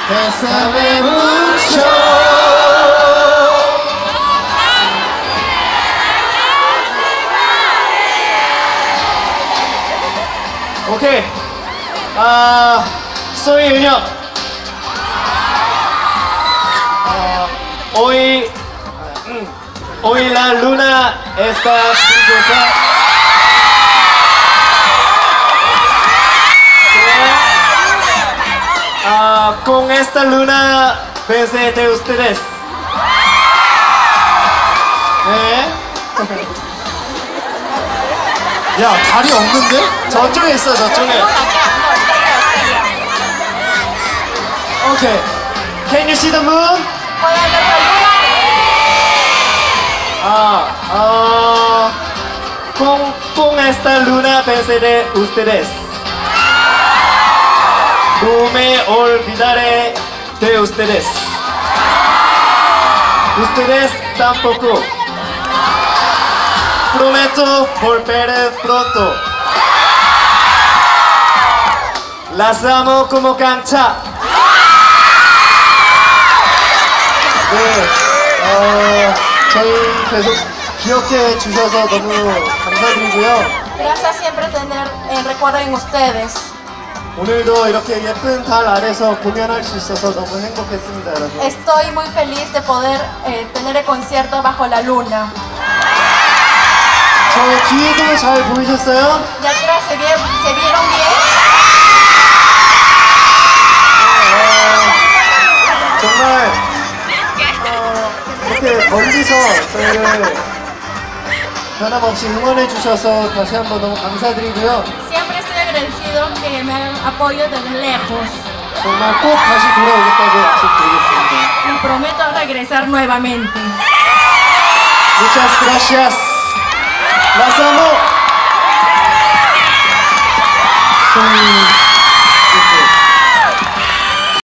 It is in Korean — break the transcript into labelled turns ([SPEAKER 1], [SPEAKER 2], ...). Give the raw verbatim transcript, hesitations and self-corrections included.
[SPEAKER 1] Bésame mucho. Ok. Ah, soy Eunhyuk. Ah, hoy, mm, hoy la luna está brillosa. Ah, con esta luna pensé de ustedes. 네.
[SPEAKER 2] 야, 다리 없는데?
[SPEAKER 1] 저쪽에 있어, 저쪽에. Okay. Can you see the moon? Ah, ah, con, con esta luna pensé de ustedes. No me olvidaré de ustedes. Ustedes tampoco. Prometo volver pronto. Las amo como cancha.
[SPEAKER 2] 네, 어, 저희 계속 기억해 주셔서 너무 감사드리고요.
[SPEAKER 3] Gracias siempre tener en recuerdo en ustedes.
[SPEAKER 2] 오늘도 이렇게 예쁜 달 아래서 공연할 수 있어서 너무 행복했습니다, 여러분.
[SPEAKER 3] Estoy muy feliz de poder eh, tener el concierto bajo la luna.
[SPEAKER 2] 저 뒤에도 잘 보이셨어요?
[SPEAKER 3] ¿De atrás se, vie- se vieron bien?
[SPEAKER 2] 정말 어, 이렇게 멀리서 저희를 변함없이 응원해 주셔서 다시 한번 너무 감사드리고요.
[SPEAKER 3] Siempre estoy agradecido que me hagan apoyo desde lejos.
[SPEAKER 2] 정말 꼭 다시 돌아오겠다고 약속드리겠습니다.
[SPEAKER 3] Y prometo regresar nuevamente.
[SPEAKER 2] Muchas gracias. Las amo.
[SPEAKER 1] 음.